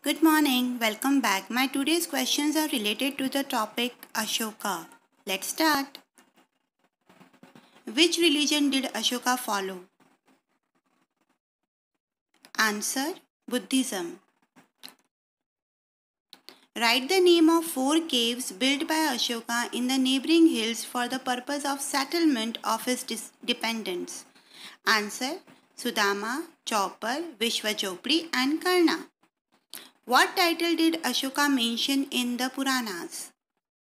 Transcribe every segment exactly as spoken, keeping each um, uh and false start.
Good morning, welcome back. My today's questions are related to the topic Ashoka. Let's start. Which religion did Ashoka follow? Answer: Buddhism. Write the name of four caves built by Ashoka in the neighboring hills for the purpose of settlement of his dependents. Answer: Sudama, Chaupar, Vishwachopri and Karna. What title did Ashoka mention in the Puranas?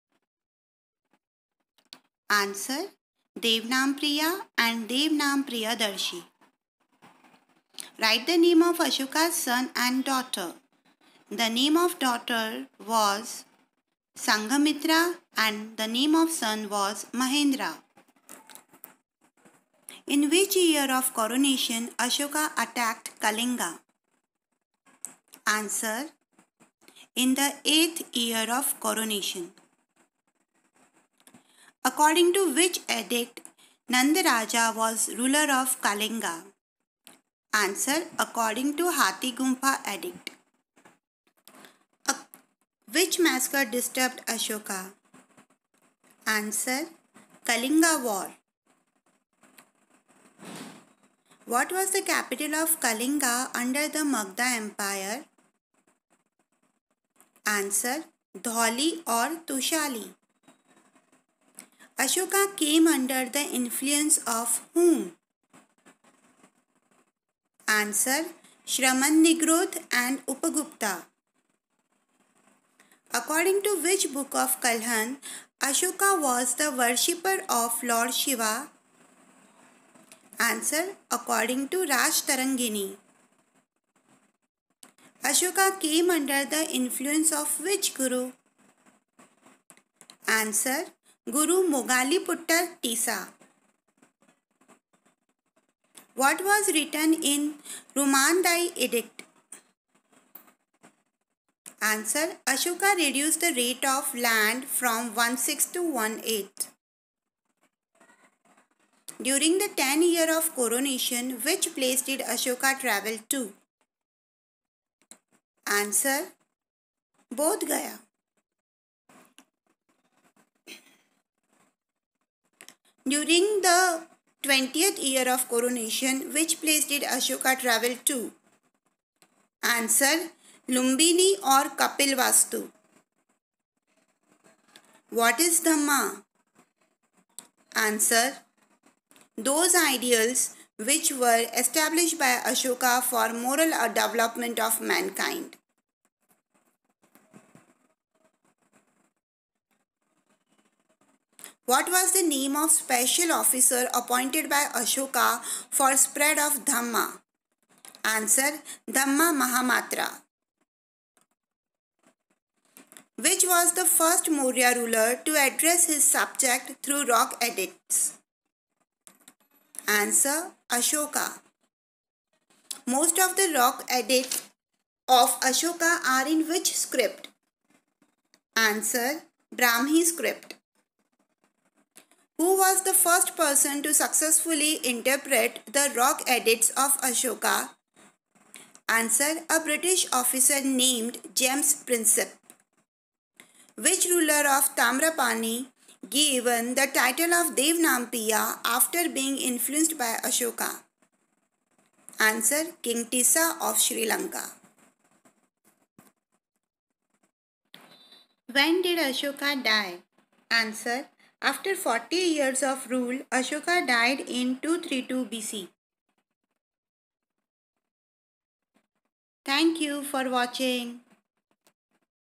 Answer: Devnampriya and Devnampriyadarshi. Write the name of Ashoka's son and daughter. The name of daughter was Sanghamitra and the name of son was Mahendra. In which year of coronation Ashoka attacked Kalinga? Answer: in the eighth year of coronation. According to which edict Nandaraja was ruler of Kalinga? Answer: according to Hathigumpha edict. Which massacre disturbed Ashoka? Answer: Kalinga war. What was the capital of Kalinga under the Magadha Empire? Answer: Dholi or Tushali. Ashoka came under the influence of whom? Answer: Shraman Nigrodh and Upagupta. According to which book of Kalhan, Ashoka was the worshipper of Lord Shiva? Answer: according to Rashtarangini. Ashoka came under the influence of which guru? Answer: Guru Mogaliputta Tisa. What was written in Rumandai edict? Answer: Ashoka reduced the rate of land from one sixth to one eighth. During the ten year of coronation, which place did Ashoka travel to? Answer: Bodh Gaya. During the twentieth year of coronation, which place did Ashoka travel to? Answer: Lumbini or Kapilvastu. What is Dhamma? Answer: those ideals which were established by Ashoka for moral development of mankind. What was the name of special officer appointed by Ashoka for spread of Dhamma? Answer: Dhamma Mahamatra. Which was the first Maurya ruler to address his subject through rock edicts? Answer: Ashoka. Most of the rock edicts of Ashoka are in which script? Answer: Brahmi script. Who was the first person to successfully interpret the rock edicts of Ashoka? Answer: a British officer named James Prinsep. Which ruler of Tamrapani given the title of Devnampriya after being influenced by Ashoka? Answer: King Tissa of Sri Lanka. When did Ashoka die? Answer: after forty years of rule, Ashoka died in two thirty-two B C. Thank you for watching.